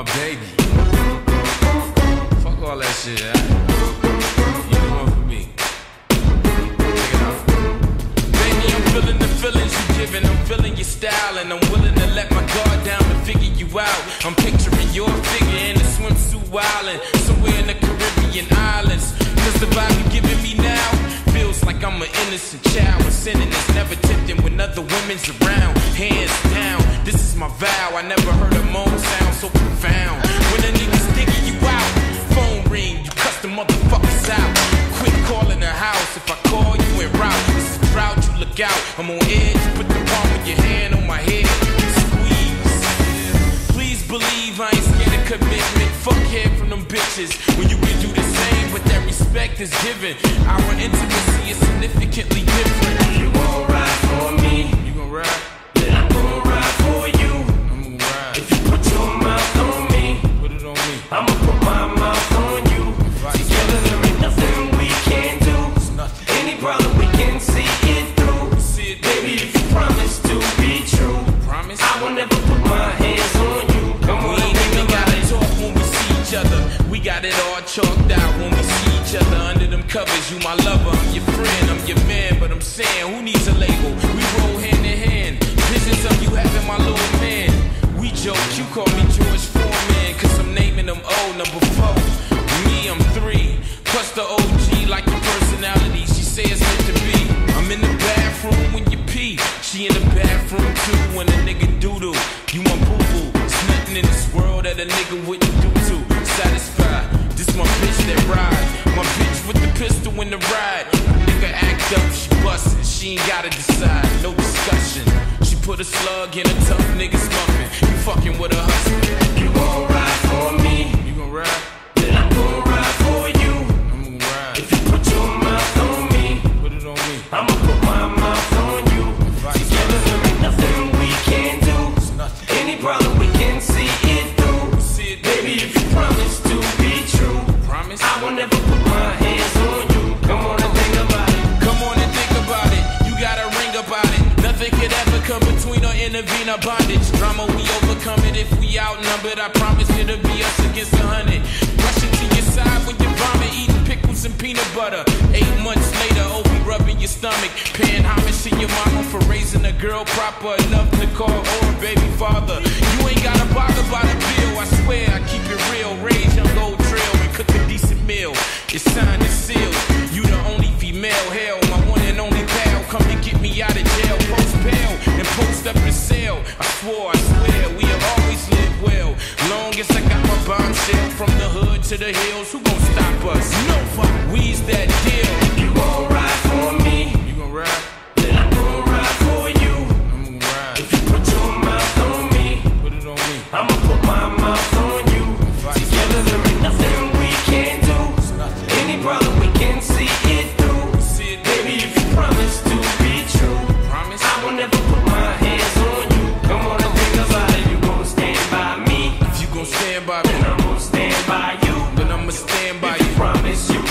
my baby. Fuck all that shit, You the one for me. Check it out. Baby, I'm feeling the feelings you giving. I'm feeling your style, and I'm willing to let my guard down and figure you out. I'm picturing your figure in a swimsuit wildin' somewhere in the Caribbean islands. Cause the vibe you're giving me now feels like I'm an innocent child. A sinning that's never tempting when other women's around. Hands down, this is my vow. I never heard a moan sound so profound. When a nigga's digging you out, phone ring, you cuss the motherfuckers out. Quit calling the house, if I call you en route. This is proud, you look out, I'm on edge. Put the palm of your hand on my head, squeeze. Please believe I ain't scared of commitment. Fuck head from them bitches. When you can do the same, but that respect is given. Our intimacy is significantly different. You gon' ride for me, You gon' ride? then I'm gon' ride for you. I'm gon' ride. If you put your mouth on me, Put it on me. I'ma put my mouth on you. Together there ain't nothing we can't do. Nothing. Any problem we can see it through. See it, Baby, if you promise to be true, Promise? I will never put my hands on you. Come on, We ain't even gotta talk when we see each other. We got it all chalked out when we see each other under them covers. You my lover, I'm your friend, I'm your man. But I'm saying, who needs a label? We roll hand in hand. Visions of you having my little man. We joke, you call me George Foreman, cause I'm naming them old number 4. Me, I'm 3. Plus the OG like your personality. She say it's meant to be. I'm in the bathroom when you pee. She in the bathroom too when a nigga doodle. You my boo-boo. There's nothing in this world that a nigga wouldn't do to satisfy. This my bitch that ride. My bitch with the pistol in the ride. Nigga act up, she bustin'. She ain't gotta decide, no discussion. She put a slug in a tough nigga's muffin. You fucking with her husband. you gon' ride for me, You gon' ride? then I'm gon' ride for you. I'm gon' ride. If you put your mouth on me, Put it on me. I'ma put my mouth on you. Together there ain't nothing we can't do. Nothing. Any problem we can see it through. See it, Baby, if you promise to be true, Promise? I will never put my hands on you. Come on and think about it. Come on and think about it. You got a ring about it. Nothing could ever come between or intervene our bondage. Drama, we overcome it if we outnumbered. I promise it'll be us against 100. Rushing to your side when you vomit, eating pickles and peanut butter. 8 months later, oh, we rubbing your stomach. Paying homage to your mama for raising a girl proper enough to call her baby father. You ain't gotta bother by the bill. I swear I keep it real. Raise your gold trail and cook a decent meal. It's signed and sealed. You the only female. Hell, my one and only pal. Come and get me out of jail. Post bail and post up and sell. I swore, I swear, we'll always live well. Long as I got my bombshell from the hood to the hills, who gon' stop us? No fuck, we's that deal. You gon' ride for me, You gon' ride? then I'm gon' ride for you. I'm gon' ride. If you put your mouth on me, Put it on me. I'ma put my mouth on you. Together there ain't nothing we can't do. Nothing. Any problem we can see it through. See it, Baby, if you promise to be true, Promise? I will never put my hands on you. Come on and think about it. You gon' stand by me, If you gon' stand by me, and I'm gon' stand by you. then I'ma stand by If you you. promise you